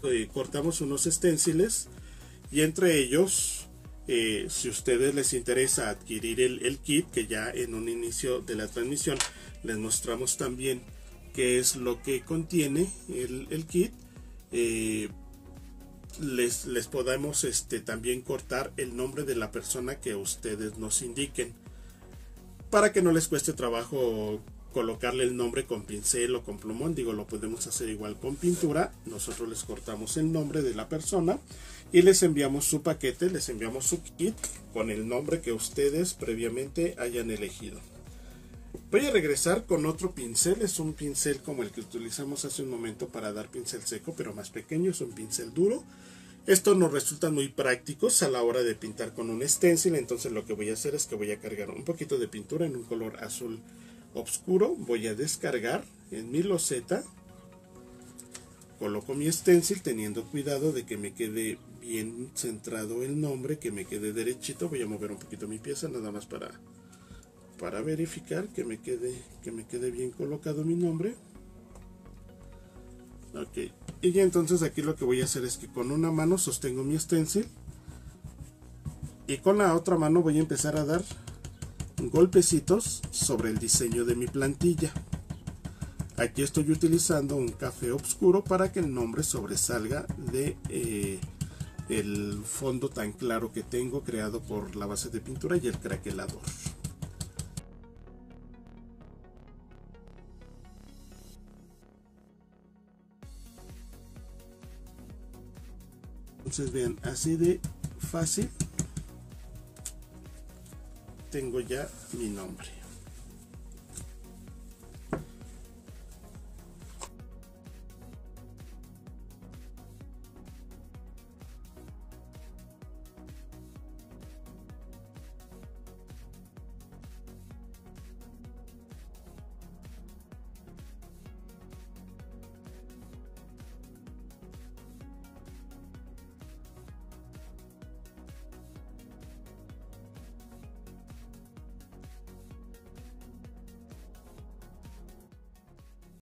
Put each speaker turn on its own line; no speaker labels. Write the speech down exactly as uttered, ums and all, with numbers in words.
eh, cortamos unos stenciles y entre ellos, eh, si a ustedes les interesa adquirir el, el kit, que ya en un inicio de la transmisión les mostramos también qué es lo que contiene el, el kit, eh, les, les podamos este, también cortar el nombre de la persona que ustedes nos indiquen, para que no les cueste trabajo colocarle el nombre con pincel o con plumón. Digo, lo podemos hacer igual con pintura. Nosotros les cortamos el nombre de la persona y les enviamos su paquete, les enviamos su kit con el nombre que ustedes previamente hayan elegido. Voy a regresar con otro pincel. Es un pincel como el que utilizamos hace un momento para dar pincel seco, pero más pequeño. Es un pincel duro. Estos nos resultan muy prácticos a la hora de pintar con un stencil. Entonces lo que voy a hacer es que voy a cargar un poquito de pintura en un color azul oscuro. Voy a descargar en mi loseta. Coloco mi stencil teniendo cuidado de que me quede bien centrado el nombre, que me quede derechito. Voy a mover un poquito mi pieza nada más para, para verificar que me, quede, que me quede bien colocado mi nombre. Ok, y ya entonces aquí lo que voy a hacer es que con una mano sostengo mi stencil y con la otra mano voy a empezar a dar golpecitos sobre el diseño de mi plantilla. Aquí estoy utilizando un café oscuro para que el nombre sobresalga de eh, el fondo tan claro que tengo creado por la base de pintura y el craquelador. Entonces vean, así de fácil tengo ya mi nombre.